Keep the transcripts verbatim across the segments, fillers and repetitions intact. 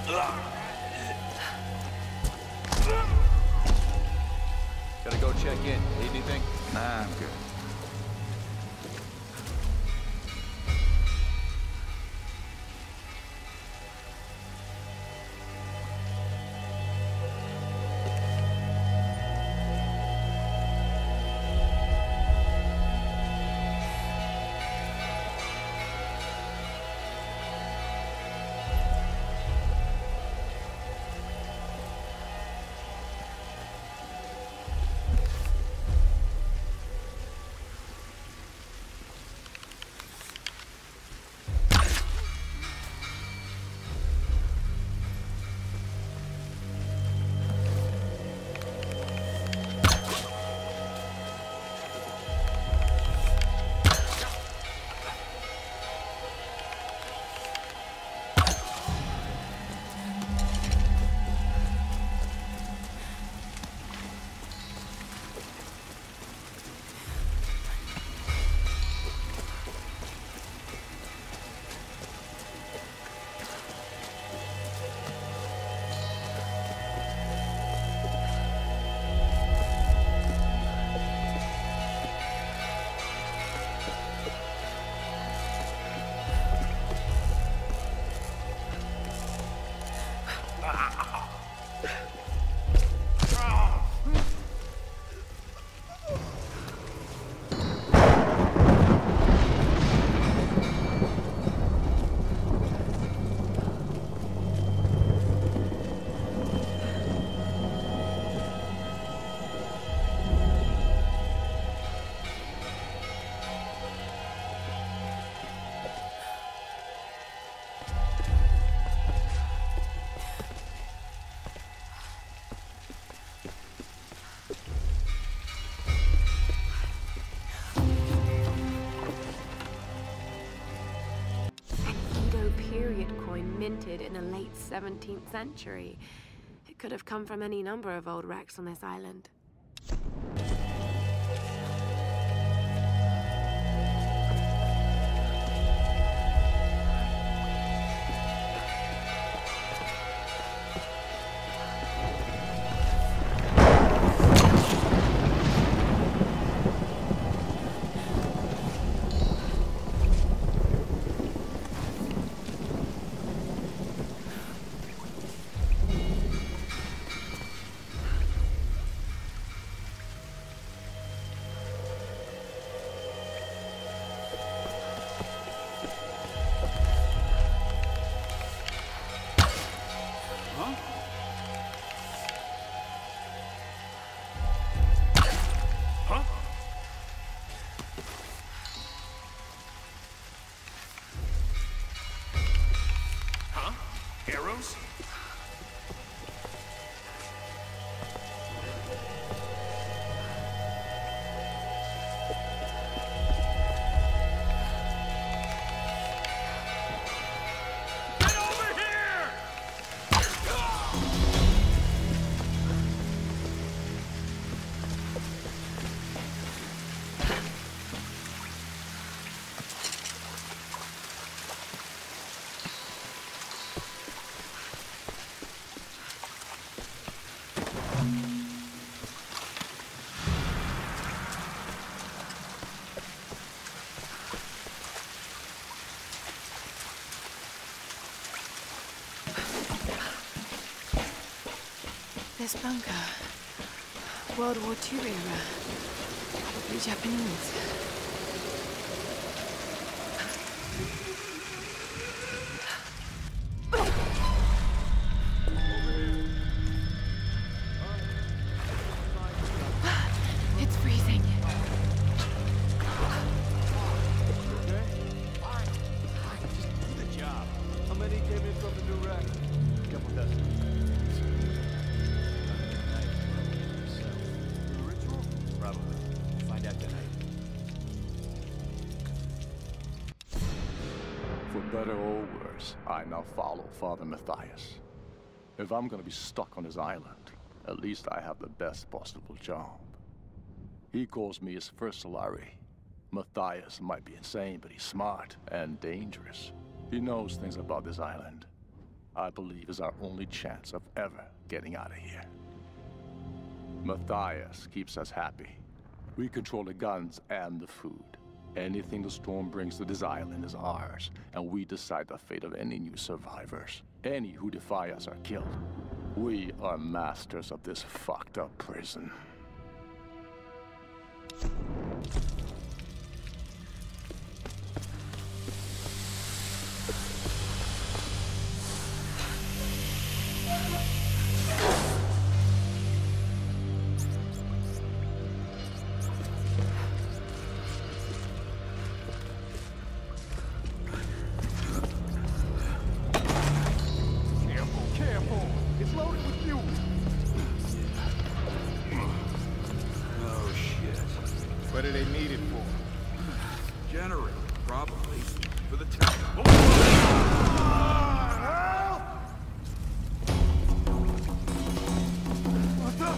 Gotta go check in. Need anything? Nah, I'm good. Minted in the late seventeenth century. It could have come from any number of old wrecks on this island. Arrows? Get over here! This bunker. World War Two era. Probably Japanese. It's freezing. Okay? Fine. Fine. Just do the job. How many came in from the new rack? A couple dozen. Ritual? Probably. Find out tonight. For better or worse, I now follow Father Matthias. If I'm gonna be stuck on his island, at least I have the best possible job. He calls me his first Solari. Matthias might be insane, but he's smart and dangerous. He knows things about this island. I believe is our only chance of ever getting out of here. Matthias keeps us happy. We control the guns and the food. Anything the storm brings to this island is ours, and we decide the fate of any new survivors. Any who defy us are killed. We are masters of this fucked up prison. What do they need it for? Generator, probably. For the town. What the?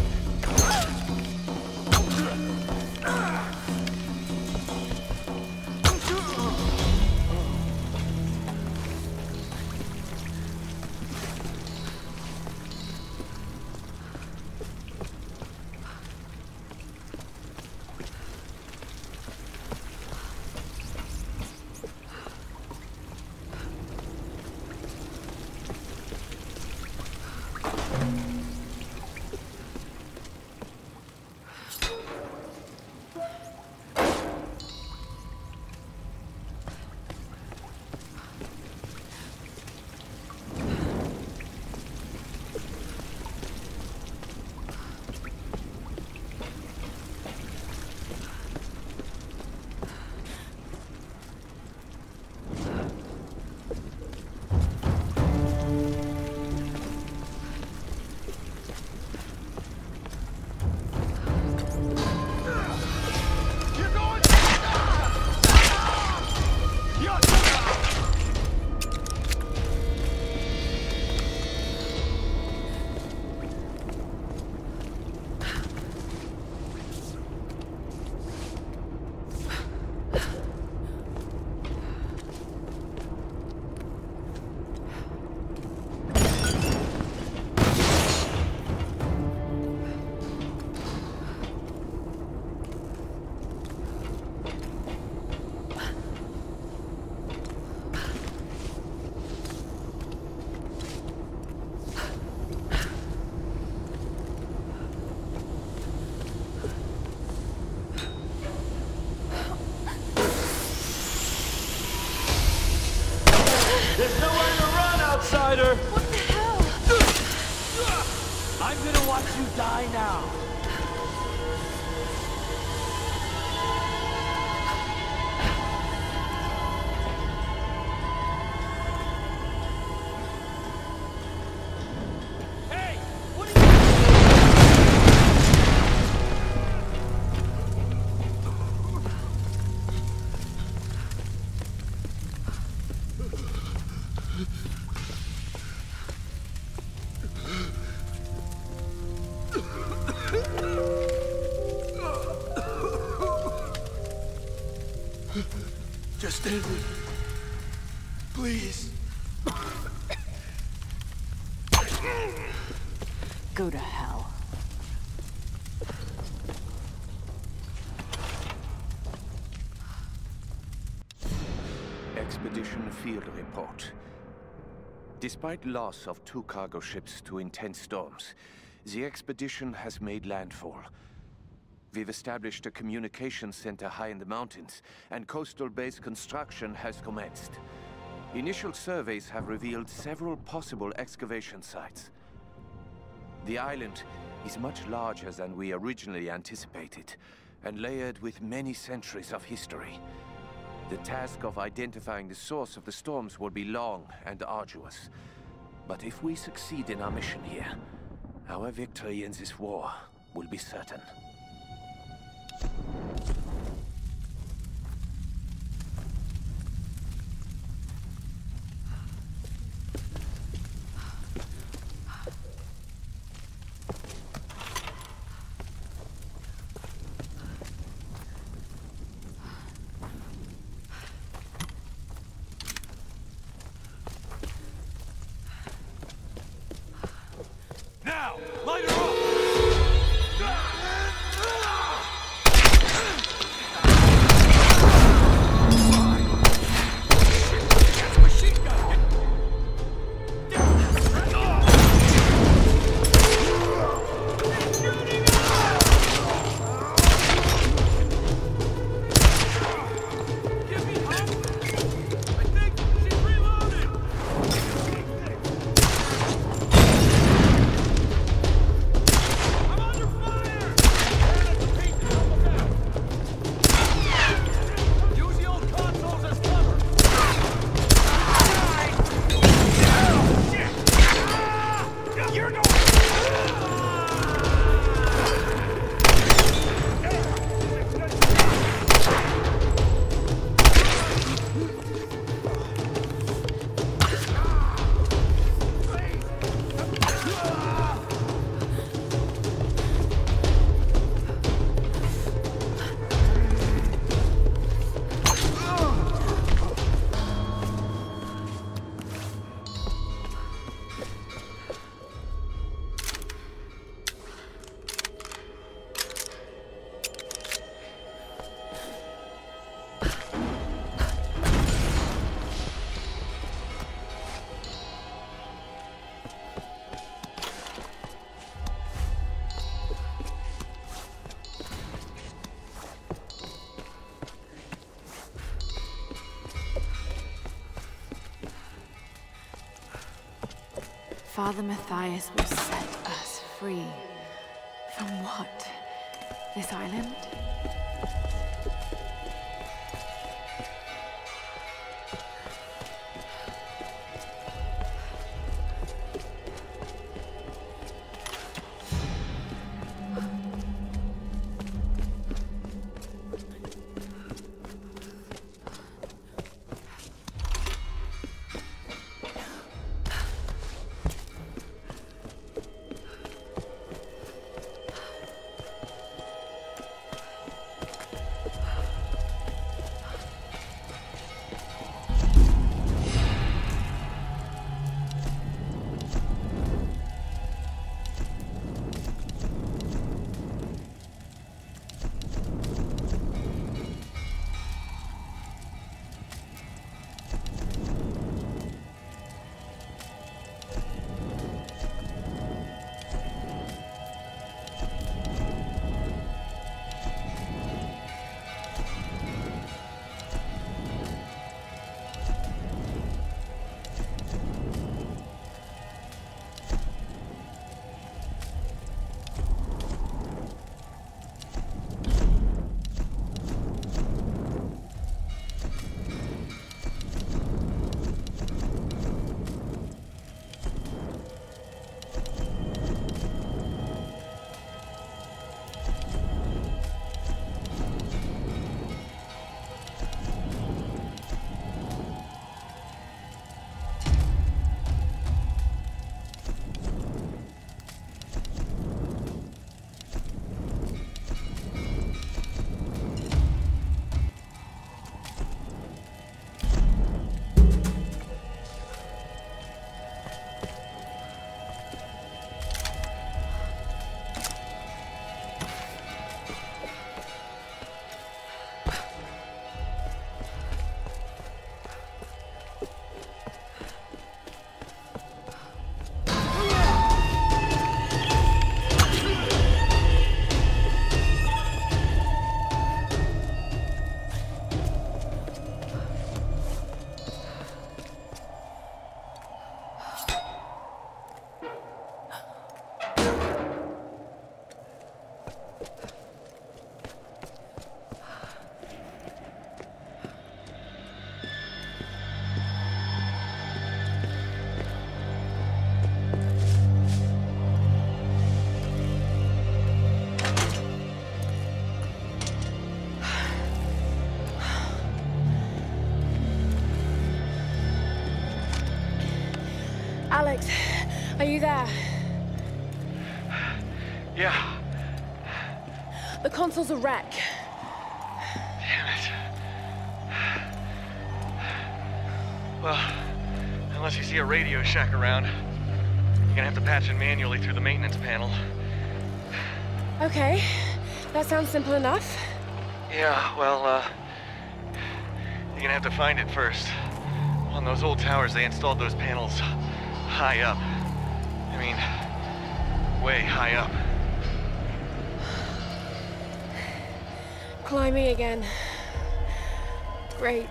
There's nowhere to run, outsider! What the hell? I'm gonna watch you die now. Hey! What are you... Just end it. Please. Go to hell. Expedition Field Report. Despite loss of two cargo ships to intense storms, the expedition has made landfall. We've established a communications center high in the mountains, and coastal base construction has commenced. Initial surveys have revealed several possible excavation sites. The island is much larger than we originally anticipated, and layered with many centuries of history. The task of identifying the source of the storms will be long and arduous. But if we succeed in our mission here, our victory in this war will be certain. Father Matthias will set us free. From what? This island? Alex, are you there? Yeah. The console's a wreck. Damn it. Well, unless you see a Radio Shack around, you're gonna have to patch it manually through the maintenance panel. Okay, that sounds simple enough. Yeah, well, uh, you're gonna have to find it first. On those old towers, they installed those panels high up. I mean, way high up. Climbing again. Great.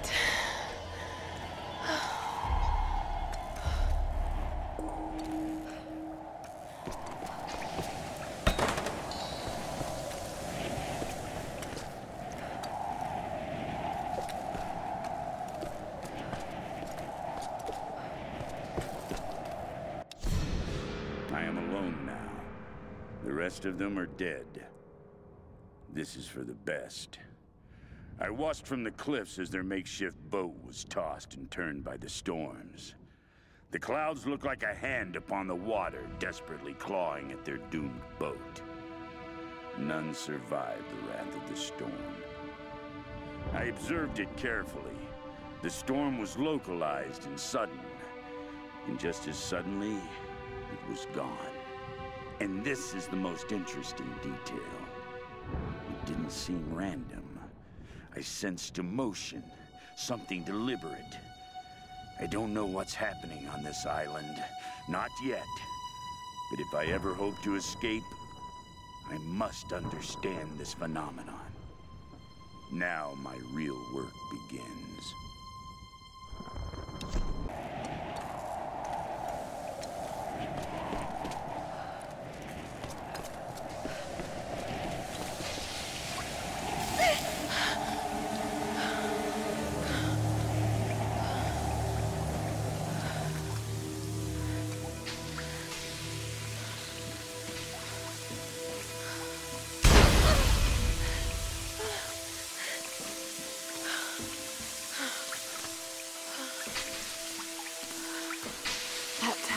I am alone now. The rest of them are dead. This is for the best. I watched from the cliffs as their makeshift boat was tossed and turned by the storms. The clouds looked like a hand upon the water, desperately clawing at their doomed boat. None survived the wrath of the storm. I observed it carefully. The storm was localized and sudden. And just as suddenly, it was gone. And this is the most interesting detail. It didn't seem random. I sensed emotion, something deliberate. I don't know what's happening on this island, not yet. But if I ever hope to escape, I must understand this phenomenon. Now my real work begins.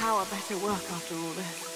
power better work after all this?